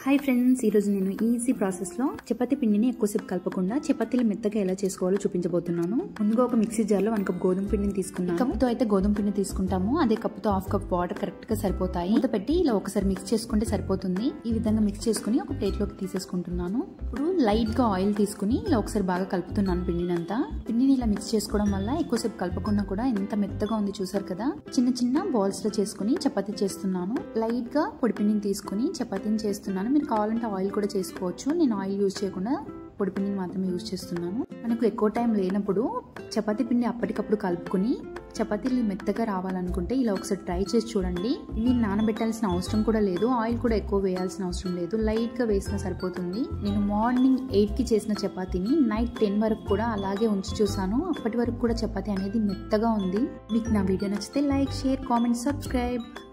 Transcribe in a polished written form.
Hi friends, ఈరోజు నేను easy ప్రాసెస్లో చపాతీ పిండిని ఎక్కువసేపు కలపకుండా చపాతీలు మెత్తగా ఎలా చేసుకోవాలో చూపించబోతున్నాను. ముందుగా ఒక మిక్సీ జార్లో 1 కప్ గోధుమ పిండిని తీసుకున్నాను. కప్పుతో అయితే గోధుమ పిండి తీసుకుంటాము, అదే కప్పుతో 1/2 కప్ వాటర్ కరెక్ట్ గా సరిపోతాయి. మూత పెట్టి ఇలా ఒకసారి మిక్స్ చేసుకుంటే సరిపోతుంది. ఈ విధంగా మిక్స్ చేసుకుని ఒక ప్లేట్ లోకి తీసేసుకుంటున్నాను. ఇప్పుడు లైట్ గా ఆయిల్ తీసుకుని ఇలా ఒకసారి బాగా కలుపుతున్నాను పిండినంతా. పిండిని ఇలా మిక్స్ చేసుకోవడం వల్ల ఎక్కువసేపు కలుపుకున్నా కూడా ఎంత మెత్తగా ఉంది చూసారు కదా. చిన్న చిన్న బాల్స్ లో చేసుకుని చపాతీ చేస్తున్నాను. లైట్ గా పొడి పిండిని తీసుకుని చపాతీని చేస్తున్నాను. మీరు కావాలంటే ఆయిల్ కూడా చేసుకోవచ్చు. నేను ఆయిల్ యూజ్ చేయకుండా పొడి పిండిని మాత్రమే యూజ్ చేస్తున్నాను. మనకు ఎక్కువ టైం లేనప్పుడు చపాతీ పిండి అప్పటికప్పుడు కలుపుకుని చపాతీలు మెత్తగా రావాలనుకుంటే ఇలా ఒకసారి ట్రై చేసి చూడండి. మీరు నానబెట్టాల్సిన అవసరం కూడా లేదు, ఆయిల్ కూడా ఎక్కువ వేయాల్సిన అవసరం లేదు, లైట్ గా వేసినా సరిపోతుంది. నేను మార్నింగ్ 8 కి చేసిన చపాతీని నైట్ 10 వరకు కూడా అలాగే ఉంచి చూసాను. అప్పటి వరకు కూడా చపాతీ అనేది మెత్తగా ఉంది. మీకు నా వీడియో నచ్చితే లైక్, షేర్, కామెంట్, సబ్స్క్రైబ్.